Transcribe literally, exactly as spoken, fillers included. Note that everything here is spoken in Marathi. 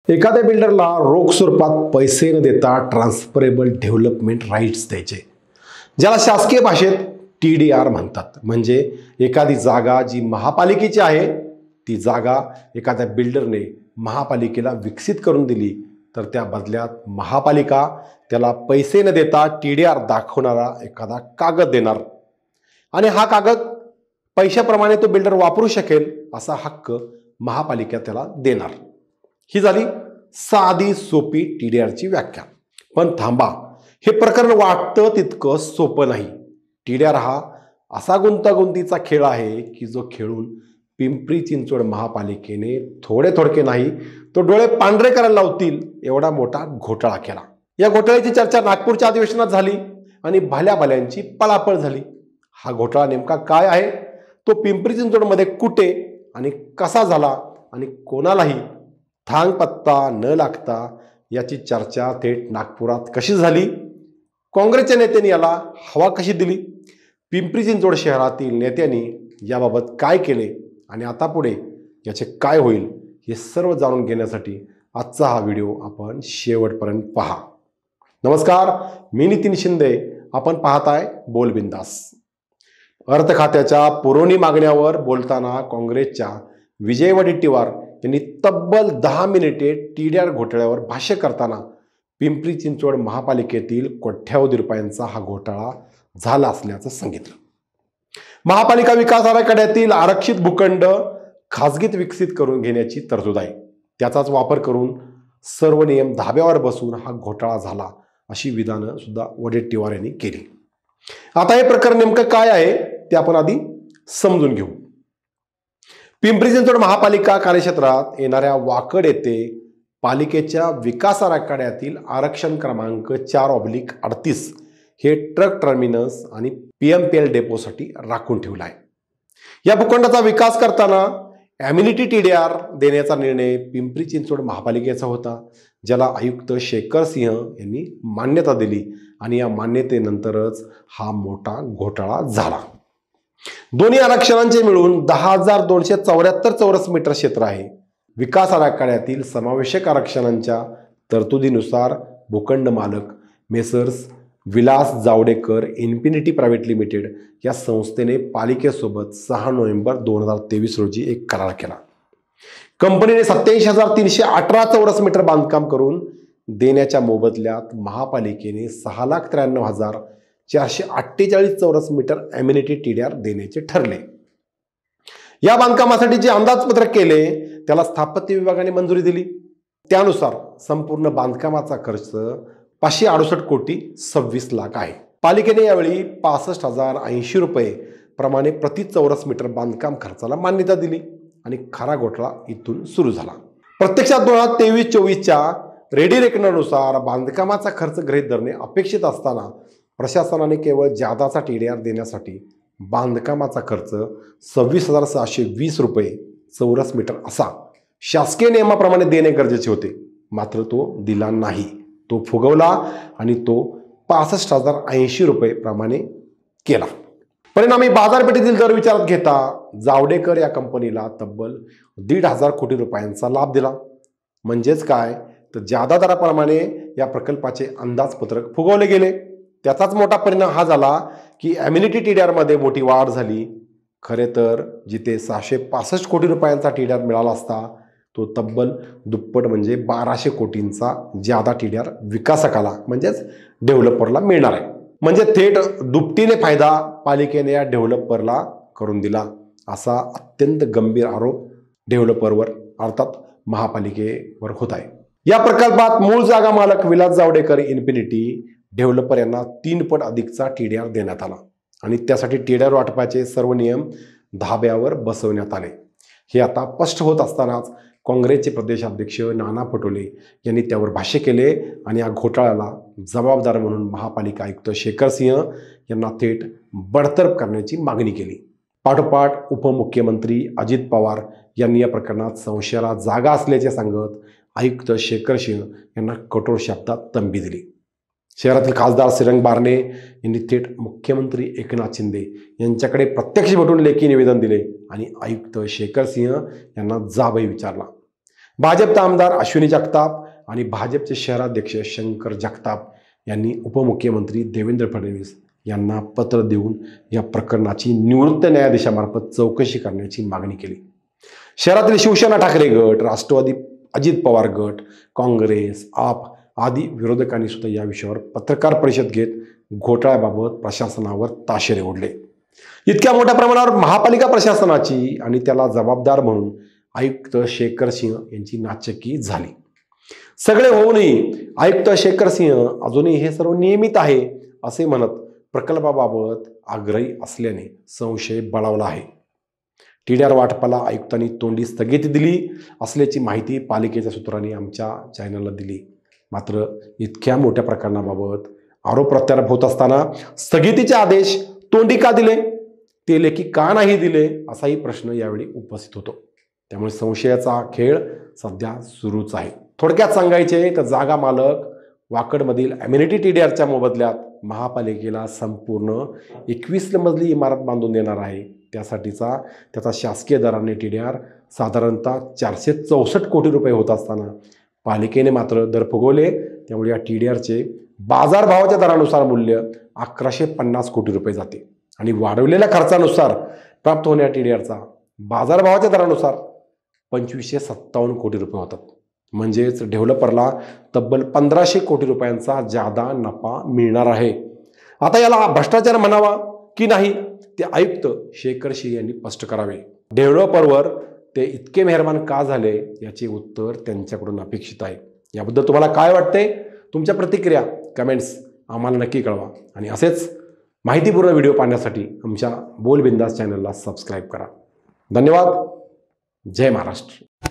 एखाद्या बिल्डरला रोख स्वरूपात पैसे न देता ट्रान्सफरेबल डेव्हलपमेंट राईट्स द्यायचे, ज्याला शासकीय भाषेत टी डी आर म्हणतात. म्हणजे एखादी जागा जी महापालिकेची आहे ती जागा एखाद्या बिल्डरने महापालिकेला विकसित करून दिली, तर त्या बदल्यात महापालिका त्याला पैसे न देता टी डी आर दाखवणारा एखादा कागद देणार आणि हा कागद पैशाप्रमाणे तो बिल्डर वापरू शकेल असा हक्क महापालिका त्याला देणार. ही झाली साधी सोपी टी डी आरची व्याख्या. पण थांबा, हे प्रकरण वाटतं तितकं सोपं नाही. टी डी आर हा असा गुंतागुंतीचा खेळ आहे की जो खेळून पिंपरी चिंचवड महापालिकेने थोडे थोडके नाही तो डोळे पांढरे करायला लावतील एवढा मोठा घोटाळा केला. या घोटाळ्याची चर्चा नागपूरच्या अधिवेशनात झाली आणि भल्या भल्यांची पळापळ झाली. हा घोटाळा नेमका काय आहे, तो पिंपरी चिंचवडमध्ये कुठे आणि कसा झाला आणि कोणालाही थांग पत्ता न लागता याची चर्चा थेट नागपुरात कशी झाली, काँग्रेसच्या नेत्यांनी याला हवा कशी दिली, पिंपरी चिंचवड शहरातील नेत्यांनी याबाबत काय केले आणि आता पुढे याचे काय होईल, हे सर्व जाणून घेण्यासाठी आजचा हा व्हिडिओ आपण शेवटपर्यंत पहा. नमस्कार, मी नितीन शिंदे. आपण पाहताय बोल बिंदास. अर्थ खात्याच्या पुरवणी मागण्यावर बोलताना काँग्रेसच्या विजय वडेट्टीवार यांनी तब्बल दहा मिनिटे टी डी आर घोटाळ्यावर भाष्य करताना पिंपरी चिंचवड महापालिकेतील कोट्यावधी रुपयांचा हा घोटाळा झाला असल्याचं सांगितलं. महापालिका विकास आराखड्यातील आरक्षित भूखंड खासगीत विकसित करून घेण्याची तरतूद आहे, त्याचाच वापर करून सर्व नियम धाब्यावर बसून हा घोटाळा झाला अशी विधानं सुद्धा वडेट्टीवार यांनी केली. आता हे प्रकरण नेमकं काय आहे ते आपण आधी समजून घेऊ. पिंपरी चिंचवड महापालिका कार्यक्षेत्रात येणाऱ्या वाकड येथे पालिकेच्या विकास आराखड्यातील आरक्षण क्रमांक चार ऑब्लिक अडतीस हे ट्रक टर्मिनस आणि पी एम पी एल डेपोसाठी राखून ठेवला आहे. या भूखंडाचा विकास करताना ॲम्युनिटी टी डी आर देण्याचा निर्णय पिंपरी चिंचवड महापालिकेचा होता, ज्याला आयुक्त शेखर सिंह यांनी मान्यता दिली आणि या मान्यतेनंतरच हा मोठा घोटाळा झाला. दोन्ही आरक्षणांचे मिळून दहा हजार दोनशे चौऱ्याहत्तर चौरस मीटर क्षेत्र आहे. विकास आराखड्यातील समावेशक आरक्षणांच्या तरतुदीनुसार भूखंड मालक messrs Vilas Javadekar infinity private limited या संस्थेने पालिकेसोबत सहा नोव्हेंबर दोन हजार तेवीस रोजी एक करार केला. कंपनीने सत्याऐंशी हजार तीनशे अठरा चौरस मीटर बांधकाम करून देण्याच्या मोबदल्यात महापालिकेने सहा लाख त्र्याण्णव हजार चारशे अठ्ठेचाळीस चौरस meter amenity T D R देण्याचे ठरले. या बांधकामासाठी जे अंदाजपत्रक केले त्याला स्थापत्य विभागाने मंजुरी दिली. त्यानुसार संपूर्ण बांधकामाचा खर्च पाचशे अडुसष्ट कोटी सव्वीस लाख आहे. पालिकेने यावेळी पासष्ट हजार ऐंशी रुपये प्रमाणे प्रति चौरस मीटर बांधकाम खर्चाला मान्यता दिली आणि खरा घोटाळा इथून सुरू झाला. प्रत्यक्षात दोन हजार तेवीस चोवीसच्या रेडी रेकनरनुसार बांधकामाचा खर्च गृहीत धरणे अपेक्षित असताना प्रशासनाने केवळ जादाचा टी डी आर देण्यासाठी बांधकामाचा खर्च सव्वीस हजार सहाशे वीस रुपये चौरस मीटर असा शासकीय नियमाप्रमाणे देणे गरजेचे होते, मात्र तो दिला नाही. तो फुगवला आणि तो पासष्ट हजार ऐंशी रुपये प्रमाणे केला. परिणामी बाजारपेठेतील दर विचारात घेता जावडेकर या कंपनीला तब्बल दीड हजार कोटी रुपयांचा लाभ दिला. म्हणजेच काय तर जादा दराप्रमाणे या प्रकल्पाचे अंदाजपत्रक फुगवले गेले. त्याचाच मोठा परिणाम हा झाला की ॲम्युनिटी टी डी आरमध्ये मोठी वाढ झाली. खरे तर जिथे सहाशे पासष्ट कोटी रुपयांचा टी डी आर मिळाला असता तो तब्बल दुप्पट म्हणजे बाराशे कोटींचा जादा टी डी आर विकासकाला म्हणजेच डेव्हलपरला मिळणार आहे. म्हणजे थेट दुपटीने फायदा पालिकेने या डेव्हलपरला करून दिला असा अत्यंत गंभीर आरोप डेव्हलपरवर अर्थात महापालिकेवर होत आहे. या प्रकल्पात मूळ जागा मालक विलास जावडेकर इन्फिनिटी डेव्हलपर यांना तीन पट अधिकचा टी डी आर देण्यात आला आणि त्यासाठी टी डी आर वाटपाचे सर्व नियम धाब्यावर बसवण्यात आले. हे आता स्पष्ट होत असतानाच काँग्रेसचे प्रदेशाध्यक्ष नाना पटोले यांनी त्यावर भाष्य केले आणि या घोटाळ्याला जबाबदार म्हणून महापालिका आयुक्त शेखर सिंह यांना थेट बडतर्फ करण्याची मागणी केली. पाठोपाठ उपमुख्यमंत्री अजित पवार यांनी या प्रकरणात संशयाला जागा असल्याचे सांगत आयुक्त शेखर सिंह यांना कठोर शब्दात तंबी दिली. शहरातील खासदार श्रीरंग बारणे यांनी थेट मुख्यमंत्री एकनाथ शिंदे यांच्याकडे प्रत्यक्ष भेटून लेखी निवेदन दिले आणि आयुक्त शेखर सिंह यांना जाबही विचारला. भाजपचे आमदार अश्विनी जगताप आणि भाजपचे शहराध्यक्ष शंकर जगताप यांनी उपमुख्यमंत्री देवेंद्र फडणवीस यांना पत्र देऊन या प्रकरणाची निवृत्त न्यायाधीशामार्फत चौकशी करण्याची मागणी केली. शहरातील शिवसेना ठाकरे गट, राष्ट्रवादी अजित पवार गट, काँग्रेस, आप आदी विरोधकांनी सुद्धा या विषयावर पत्रकार परिषद घेत घोटाळ्याबाबत प्रशासनावर ताशेरे ओढले. इतक्या मोठ्या प्रमाणावर महापालिका प्रशासनाची आणि त्याला जबाबदार म्हणून आयुक्त शेखर सिंह यांची नाचक्की झाली. सगळे होऊनही आयुक्त शेखर सिंह अजूनही हे सर्व नियमित आहे असे म्हणत प्रकल्पाबाबत आग्रही असल्याने संशय बळावला आहे. टी डी आर वाटपाला आयुक्तांनी तोंडी स्थगिती दिली असल्याची माहिती पालिकेच्या सूत्रांनी आमच्या चॅनलला दिली. मात्र इतक्या मोठ्या प्रकरणाबाबत आरोप प्रत्यारोप होत असताना स्थगितीचे आदेश तोंडी का दिले, ते लेखी का नाही दिले असाही प्रश्न यावेळी उपस्थित होतो. त्यामुळे संशयाचा खेळ सध्या सुरूच आहे. थोडक्यात सांगायचे तर जागा मालक वाकडमधील अम्युनिटी टी डी आरच्या मोबदल्यात महापालिकेला संपूर्ण एकवीस मजली इमारत बांधून देणार आहे. त्यासाठीचा त्याचा शासकीय दराने टी डी आर साधारणतः चारशे चौसष्ट कोटी रुपये होत असताना पालिकेने मात्र दर फुगवले. त्यामुळे या टी डी आरचे बाजारभावाच्या दरानुसार मूल्य अकराशे पन्नास कोटी रुपये जाते आणि वाढवलेल्या खर्चानुसार प्राप्त होणाऱ्या टी डी आरचा बाजारभावाच्या दरानुसार पंचवीसशे सत्तावन्न कोटी रुपये होतात. म्हणजेच डेव्हलपरला तब्बल पंधराशे कोटी रुपयांचा जादा नफा मिळणार आहे. आता याला भ्रष्टाचार म्हणावा की नाही ते आयुक्त शेखर सिंह यांनी स्पष्ट करावे. डेव्हलपरवर ते इतके मेहरबान का झाले याचे उत्तर त्यांच्याकडून अपेक्षित आहे. याबद्दल तुम्हाला काय वाटते? तुमच्या प्रतिक्रिया कमेंट्स आम्हाला नक्की कळवा आणि असेच माहितीपूर्ण व्हिडिओ पाहण्यासाठी आमच्या बोल बिंदास चॅनलला सबस्क्राईब करा. धन्यवाद. जय महाराष्ट्र.